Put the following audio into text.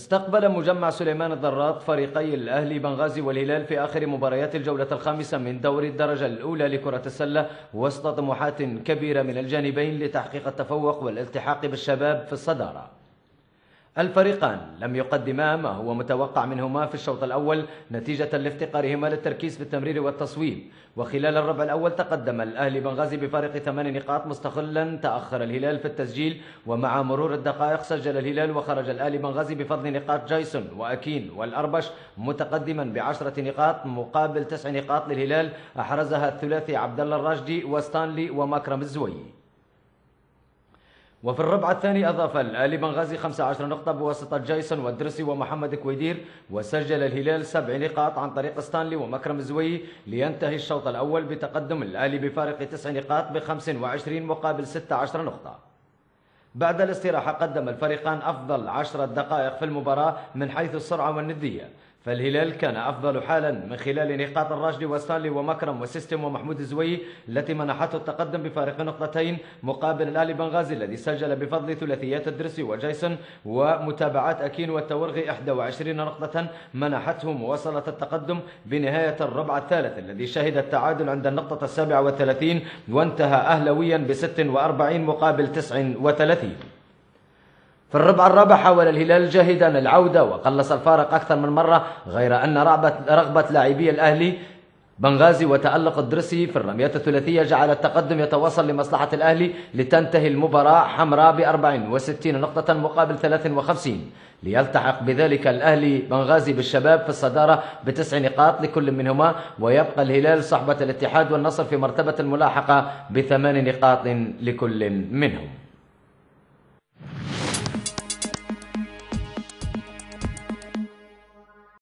استقبل مجمع سليمان الضراط فريقي الأهلي بنغازي والهلال في آخر مباريات الجولة الخامسة من دوري الدرجة الأولى لكرة السلة، وسط طموحات كبيرة من الجانبين لتحقيق التفوق والالتحاق بالشباب في الصدارة. الفريقان لم يقدما ما هو متوقع منهما في الشوط الأول نتيجة لافتقارهما للتركيز في التمرير والتصويب، وخلال الربع الأول تقدم الأهلي بنغازي بفارق 8 نقاط مستقلا تأخر الهلال في التسجيل، ومع مرور الدقائق سجل الهلال وخرج الأهلي بنغازي بفضل نقاط جايسون وأكين والأربش متقدما ب10 نقاط مقابل 9 نقاط للهلال أحرزها الثلاثي عبد الله الراشدي وستانلي ومكرم الزويي. وفي الربع الثاني أضاف الأهلي بنغازي 15 نقطة بواسطة جايسون والدرسي ومحمد كويدير، وسجل الهلال 7 نقاط عن طريق ستانلي ومكرم الزويي، لينتهي الشوط الأول بتقدم الأهلي بفارق 9 نقاط ب25 مقابل 16 نقطة. بعد الاستراحة قدم الفريقان أفضل 10 دقائق في المباراة من حيث السرعة والندية، فالهلال كان أفضل حالا من خلال نقاط الراشدي وستانلي ومكرم وسيستم ومحمود الزويي التي منحته التقدم بفارق نقطتين، مقابل الأهلي بنغازي الذي سجل بفضل ثلاثيات الدرسي وجايسون ومتابعات أكين والتورغي 21 نقطة منحته مواصلة التقدم بنهاية الربع الثالث الذي شهد التعادل عند النقطة 37 وانتهى أهلويا ب46 مقابل 39. في الربع الرابع حاول الهلال جاهدا العودة وقلص الفارق أكثر من مرة، غير أن رغبة لاعبي الأهلي بنغازي وتألق الدرسي في الرميات الثلاثية جعل التقدم يتواصل لمصلحة الأهلي لتنتهي المباراة حمراء ب64 نقطة مقابل 53، ليلتحق بذلك الأهلي بنغازي بالشباب في الصدارة ب9 نقاط لكل منهما، ويبقى الهلال صحبة الاتحاد والنصر في مرتبة الملاحقة ب8 نقاط لكل منهم.